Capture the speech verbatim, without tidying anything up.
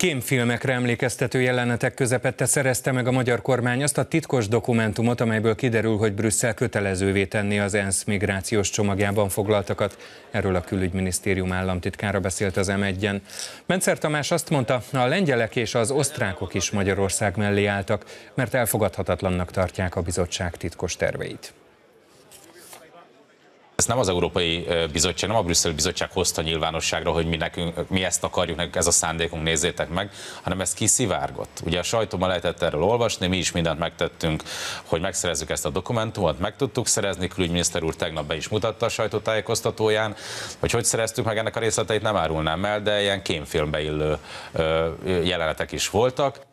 Kémfilmekre emlékeztető jelenetek közepette szerezte meg a magyar kormány azt a titkos dokumentumot, amelyből kiderül, hogy Brüsszel kötelezővé tenni az ENSZ migrációs csomagjában foglaltakat. Erről a Külügyminisztérium államtitkára beszélt az em egyen. Mencer Tamás azt mondta, a lengyelek és az osztrákok is Magyarország mellé álltak, mert elfogadhatatlannak tartják a bizottság titkos terveit. Ezt nem az Európai Bizottság, nem a Brüsszeli Bizottság hozta nyilvánosságra, hogy mi, nekünk, mi ezt akarjuk, nekünk ez a szándékunk, nézzétek meg, hanem ez kiszivárgott. Ugye a sajtóban lehetett erről olvasni, mi is mindent megtettünk, hogy megszerezzük ezt a dokumentumot, meg tudtuk szerezni, külügyminiszter úr tegnap be is mutatta a sajtótájékoztatóján, hogy hogy szereztük meg ennek a részleteit nem árulnám el, de ilyen kémfilmbe illő jelenetek is voltak.